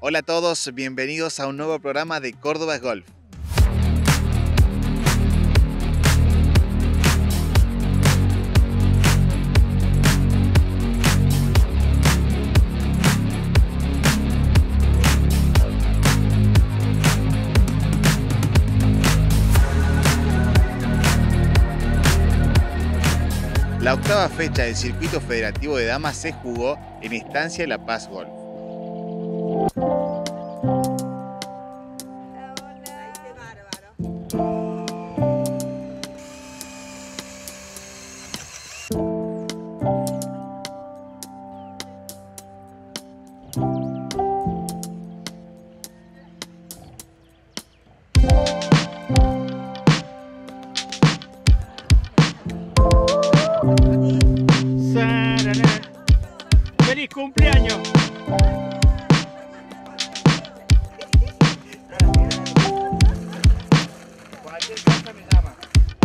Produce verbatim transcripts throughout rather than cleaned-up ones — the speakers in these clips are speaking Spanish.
Hola a todos, bienvenidos a un nuevo programa de Córdoba Golf. La octava fecha del Circuito Federativo de Damas se jugó en Estancia La Paz Golf. ¡Feliz cumpleaños! Cualquier cosa me llama.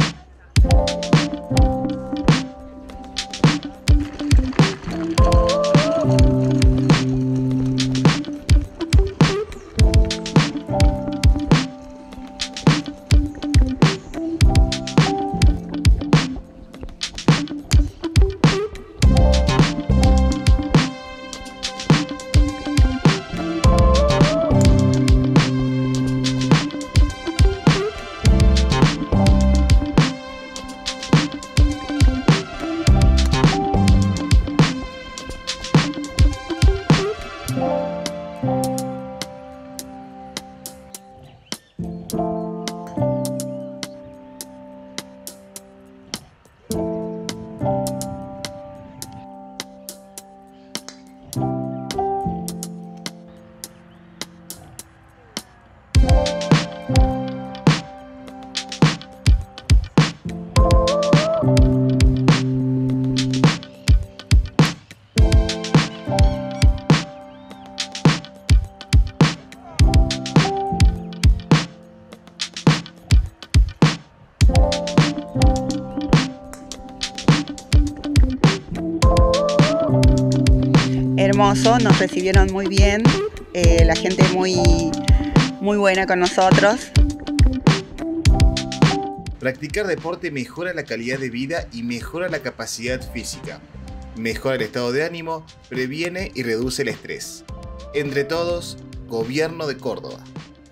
Hermoso, nos recibieron muy bien, eh, la gente muy, muy buena con nosotros. Practicar deporte mejora la calidad de vida y mejora la capacidad física. Mejora el estado de ánimo, previene y reduce el estrés. Entre todos, Gobierno de Córdoba.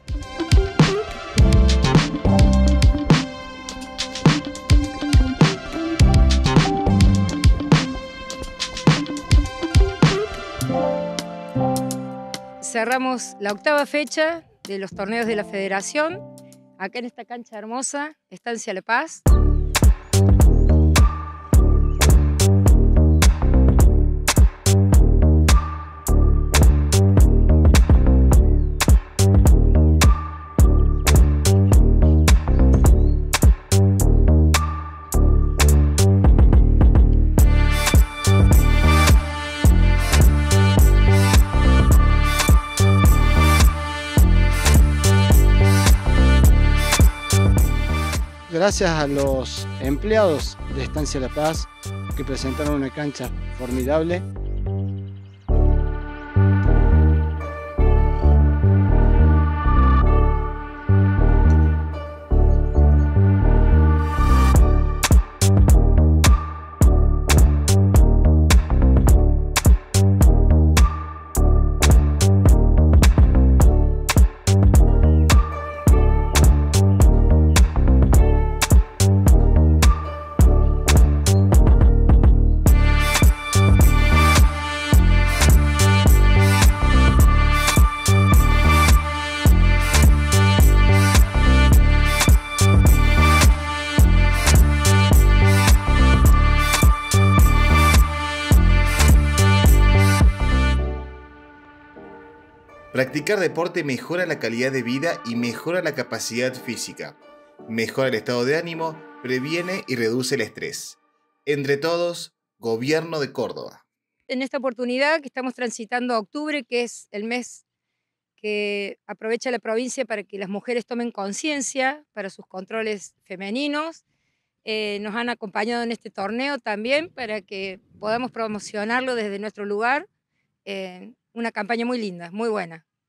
Cerramos la octava fecha de los torneos de la Federación, acá en esta cancha hermosa, Estancia La Paz. Gracias a los empleados de Estancia La Paz que presentaron una cancha formidable. Practicar deporte mejora la calidad de vida y mejora la capacidad física. Mejora el estado de ánimo, previene y reduce el estrés. Entre todos, Gobierno de Córdoba. En esta oportunidad que estamos transitando a octubre, que es el mes que aprovecha la provincia para que las mujeres tomen conciencia para sus controles femeninos, eh, nos han acompañado en este torneo también para que podamos promocionarlo desde nuestro lugar. Eh, una campaña muy linda, muy buena.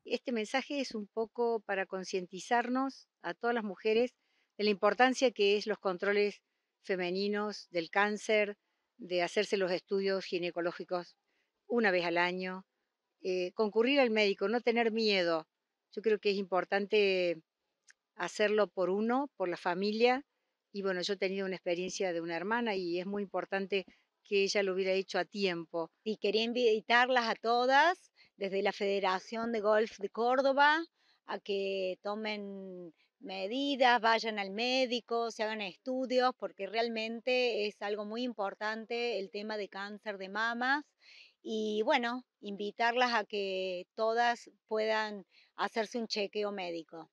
Este mensaje es un poco para concientizarnos a todas las mujeres de la importancia que es los controles femeninos del cáncer, de hacerse los estudios ginecológicos una vez al año, eh, concurrir al médico, no tener miedo. Yo creo que es importante hacerlo por uno, por la familia. Y bueno, yo he tenido una experiencia de una hermana y es muy importante que ella lo hubiera hecho a tiempo. Y quería invitarlas a todas, desde la Federación de Golf de Córdoba, a que tomen medidas, vayan al médico, se hagan estudios, porque realmente es algo muy importante el tema de cáncer de mamas. Y bueno, invitarlas a que todas puedan hacerse un chequeo médico.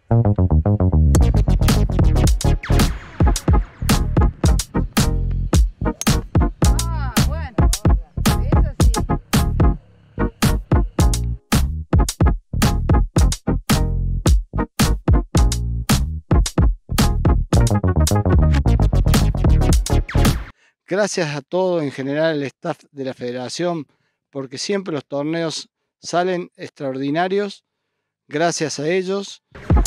Gracias a todo en general el staff de la federación, porque siempre los torneos salen extraordinarios. Gracias a ellos.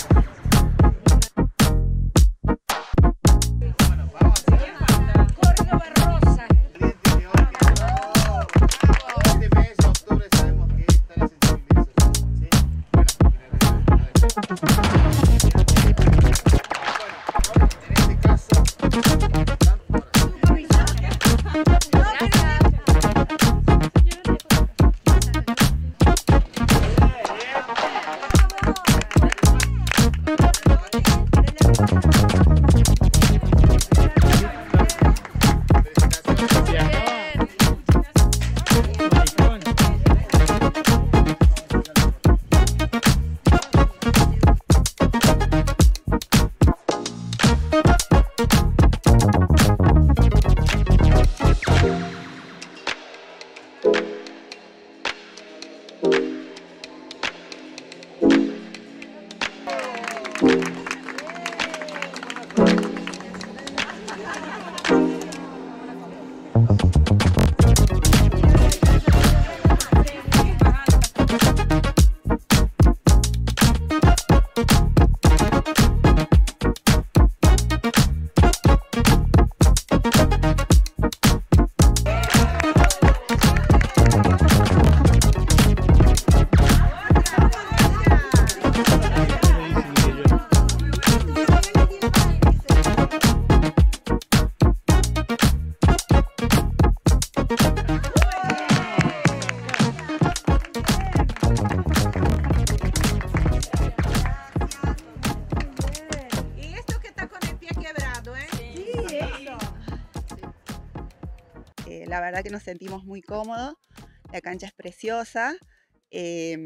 La verdad que nos sentimos muy cómodos, la cancha es preciosa, eh,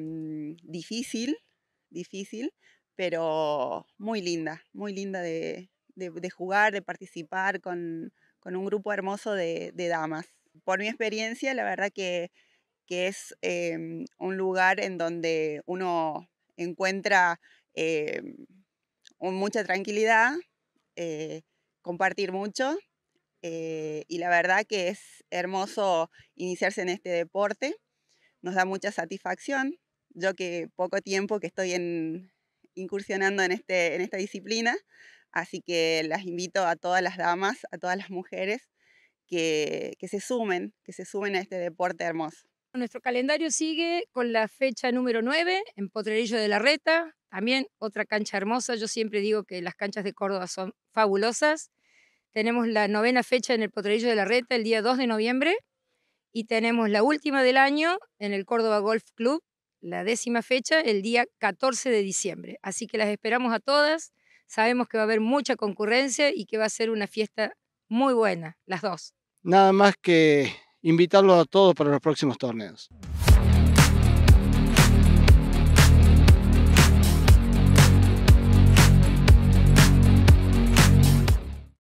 difícil, difícil, pero muy linda, muy linda de, de, de jugar, de participar con, con un grupo hermoso de, de damas. Por mi experiencia, la verdad que, que es eh, un lugar en donde uno encuentra eh, mucha tranquilidad, eh, compartir mucho. Eh, y la verdad que es hermoso iniciarse en este deporte, nos da mucha satisfacción. Yo que poco tiempo que estoy en, incursionando en, este, en esta disciplina, así que las invito a todas las damas, a todas las mujeres que, que se sumen, que se sumen a este deporte hermoso. Nuestro calendario sigue con la fecha número nueve en Potrerillo de la Reta, también otra cancha hermosa. Yo siempre digo que las canchas de Córdoba son fabulosas. Tenemos la novena fecha en el Potrerillo de la Reta el día dos de noviembre y tenemos la última del año en el Córdoba Golf Club, la décima fecha, el día catorce de diciembre. Así que las esperamos a todas, sabemos que va a haber mucha concurrencia y que va a ser una fiesta muy buena, las dos. Nada más que invitarlos a todos para los próximos torneos.